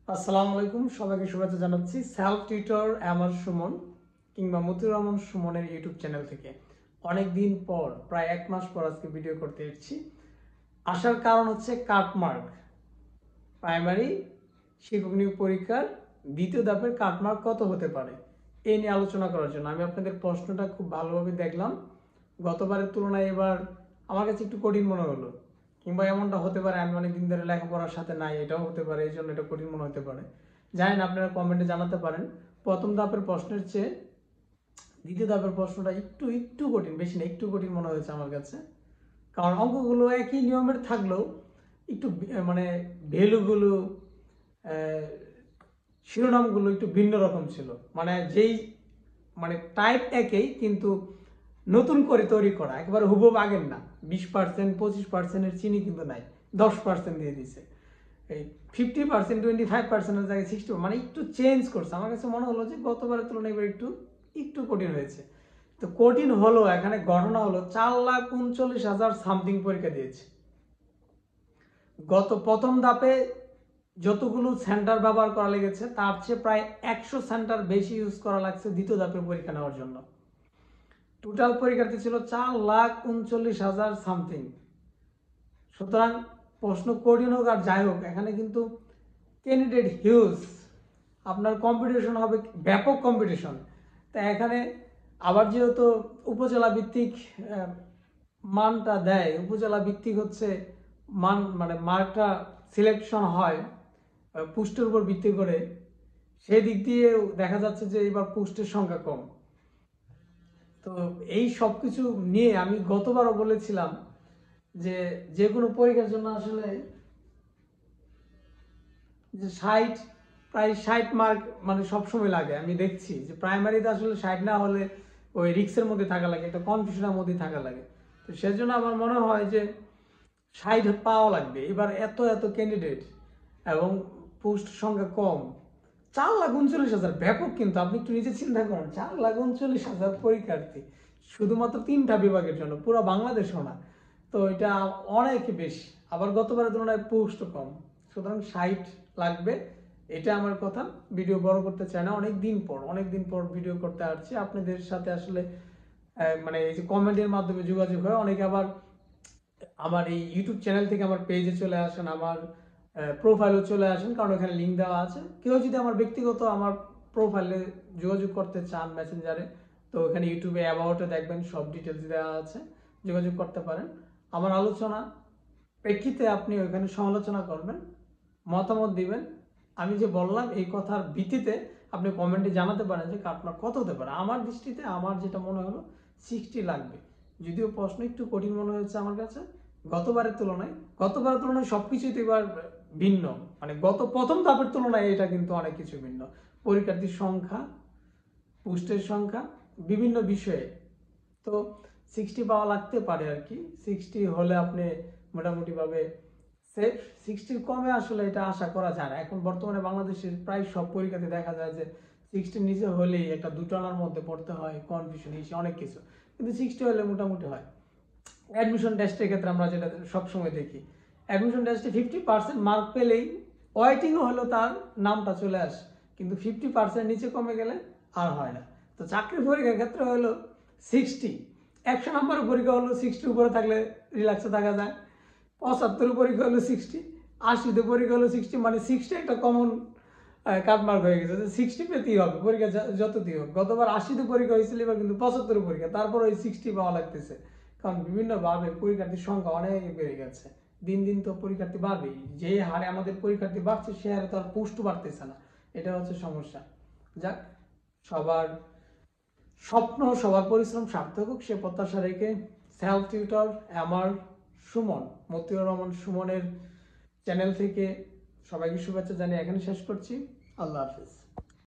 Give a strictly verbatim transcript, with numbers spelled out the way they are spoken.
আসসালামু আলাইকুম, সবাইকে শুভেচ্ছা জানাচ্ছি সেলফ টিউটর আমার সুমন কিংবা মতিউর রহমান সুমনের ইউটিউব চ্যানেল থেকে। অনেক দিন পর, প্রায় এক মাস পর আজকে ভিডিও করতে এসেছি। আসার কারণ হচ্ছে কাটমার্ক প্রাইমারি শিক্ষক নিয়োগ পরীক্ষার দ্বিতীয় ধাপের কাটমার্ক কত হতে পারে এই নিয়ে আলোচনা করার জন্য। আমি আপনাদের প্রশ্নটা খুব ভালোভাবে দেখলাম। গতবারের তুলনায় এবার আমার কাছে একটু কঠিন মনে হলো, কিংবা এমনটা হতে পারে আমি অনেক দিন ধরে লেখাপড়ার সাথে নাই, এটাও হতে পারে, এই জন্য এটা কঠিন মনে হতে পারে। জানেন, আপনারা কমেন্টে জানাতে পারেন। প্রথম ধাপের প্রশ্নের চেয়ে দ্বিতীয় ধাপের প্রশ্নটা একটু একটু কঠিন, বেশি না একটু কঠিন মনে হয়েছে আমার কাছে। কারণ অঙ্কগুলো একই নিয়মের থাকলেও একটু মানে ভ্যালুগুলো, শিরোনামগুলো একটু ভিন্ন রকম ছিল। মানে যেই মানে টাইপ একই, কিন্তু নতুন করে তৈরি করা, একেবারে হুবহু আগের না। বিশ পার্সেন্ট পঁচিশ পার্সেন্টের চিনি কিন্তু নাই, দশ পার্সেন্ট দিয়ে দিছে। এই ফিফটি পার্সেন্ট টোয়েন্টি ফাইভ পার্সেন্টের জায়গায় সিক্সটি, মানে একটু চেঞ্জ করছে। আমার কাছে মনে হলো যে গতবারের তুলনায় এবার একটু একটু কঠিন হয়েছে। তো কঠিন হলো, এখানে ঘটনা হলো চার লাখ উনচল্লিশ হাজার সামথিং পরীক্ষা দিয়েছে। গত প্রথম ধাপে যতগুলো সেন্টার ব্যবহার করা লেগেছে তার চেয়ে প্রায় একশো সেন্টার বেশি ইউজ করা লাগছে দ্বিতীয় ধাপের পরীক্ষা নেওয়ার জন্য। টোটাল পরীক্ষার্থী ছিল চার লাখ উনচল্লিশ হাজার সামথিং। সুতরাং প্রশ্ন কঠিন হোক আর যাই হোক, এখানে কিন্তু ক্যান্ডিডেট হিউজ, আপনার কম্পিটিশন হবে, ব্যাপক কম্পিটিশন। তা এখানে আবার যেহেতু উপজেলা ভিত্তিক মানটা দেয়, উপজেলা ভিত্তিক হচ্ছে মান, মানে মার্কটা সিলেকশন হয় পোস্টের উপর ভিত্তি করে, সেই দিক দিয়ে দেখা যাচ্ছে যে এবার পোস্টের সংখ্যা কম। তো এই সব কিছু নিয়ে আমি গতবারও বলেছিলাম যে যে কোনো পরীক্ষার জন্য আসলে যে ষাট, প্রায় ষাট মার্ক মানে সবসময় লাগে। আমি দেখছি যে প্রাইমারিতে আসলে ষাট না হলে ওই রিক্সের মধ্যে থাকা লাগে, একটা কনফিউশনের মধ্যে থাকা লাগে। তো সেজন্য আমার মনে হয় যে ষাট পাওয়া লাগবে। এবার এত এত ক্যান্ডিডেট এবং পোস্ট সংখ্যা কম, চার লাখ উনচল্লিশ হাজার ব্যাপক। কিন্তু আপনি একটু নিজে চিন্তা করেন, চার লাখ উনচল্লিশ হাজার পরীক্ষার্থী শুধুমাত্র তিনটা বিভাগের জন্য, পুরো বাংলাদেশও না। তো এটা অনেক বেশি। আবার গতবারের তুলনায় পোস্ট কম, সুতরাং ষাট লাগবে। এটা আমার কথা। ভিডিও বড় করতে চাই না, অনেক দিন পর অনেক দিন পর ভিডিও করতে আসছি আপনাদের সাথে। আসলে মানে এই যে কমেন্টের মাধ্যমে যোগাযোগ হয়, অনেকে আবার আমার এই ইউটিউব চ্যানেল থেকে আমার পেজে চলে আসেন, আমার প্রোফাইলও চলে আসেন, কারণ এখানে লিঙ্ক দেওয়া আছে। কেউ যদি আমার ব্যক্তিগত আমার প্রোফাইলে যোগাযোগ করতে চান মেসেঞ্জারে, তো এখানে ইউটিউবে অ্যাবাউটে দেখবেন সব ডিটেলস দেওয়া আছে, যোগাযোগ করতে পারেন। আমার আলোচনা প্রেক্ষিতে আপনি ওইখানে সমালোচনা করবেন, মতামত দিবেন। আমি যে বললাম এই কথার ভিত্তিতে আপনি কমেন্টে জানাতে পারেন যে আপনার কত হতে পারে। আমার দৃষ্টিতে আমার যেটা মনে হলো সিক্সটি লাগবে। যদিও প্রশ্ন একটু কঠিন মনে হয়েছে আমার কাছে গতবারের তুলনায়। গতবারের তুলনায় সবকিছুই তো এবার ভিন্ন, মানে গত প্রথম ধাপের তুলনায় এটা কিন্তু অনেক কিছু ভিন্ন। পরীক্ষার্থীর সংখ্যা, পোস্টের সংখ্যা, বিভিন্ন বিষয়ে। তো সিক্সটি পাওয়া লাগতে পারে আর কি। সিক্সটি হলে আপনি মোটামুটিভাবে সেফ। সিক্সটির কমে আসলে এটা আশা করা যায় না। এখন বর্তমানে বাংলাদেশের প্রায় সব পরীক্ষাতে দেখা যায় যে সিক্সটির নিচে হলেই একটা দুটানার মধ্যে পড়তে হয়, কনফিউশন এসে অনেক কিছু। কিন্তু সিক্সটি হলে মোটামুটি হয়। অ্যাডমিশন টেস্টের ক্ষেত্রে আমরা যেটা সবসময় দেখি, অ্যাডমিশন টেস্টে ফিফটি পার্সেন্ট মার্ক পেলেই ওয়েটিংও হলো তার নামটা চলে আসে, কিন্তু ফিফটি পার্সেন্ট নিচে কমে গেলে আর হয় না। তো চাকরির পরীক্ষার ক্ষেত্রে হলো সিক্সটি, একশো নম্বরের পরীক্ষা হলো সিক্সটির উপরে থাকলে রিল্যাক্সে থাকা যায়। পঁচাত্তর পরীক্ষা হলো সিক্সটি, আশিতে পরীক্ষা হলো সিক্সটি, মানে সিক্সটি একটা কমন কাটমার্ক হয়ে গেছে, সিক্সটি পেতেই হবে পরীক্ষা যতই হোক। গতবার আশিতে পরীক্ষা হয়েছিল, এবার কিন্তু পঁচাত্তর পরীক্ষা, তারপর ওই সিক্সটি পাওয়া লাগতেছে। কারণ বিভিন্নভাবে পরীক্ষার্থীর সংখ্যা অনেক বেড়ে গেছে। দিন দিন তো পরীক্ষার্থী বাড়বেই, যে হারে আমাদের পরীক্ষার্থী বাড়ছে সে হারে তো আর পোস্ট বাড়তেছে না। এটা হচ্ছে সমস্যা। যাক, সবার স্বপ্ন সবার পরিশ্রম সার্থক হোক সে প্রত্যাশা রেখে সেলফ টিউটর আমার সুমন, মতিউর রহমান সুমনের চ্যানেল থেকে সবাইকে শুভেচ্ছা জানিয়ে এখানে শেষ করছি। আল্লাহ হাফিজ।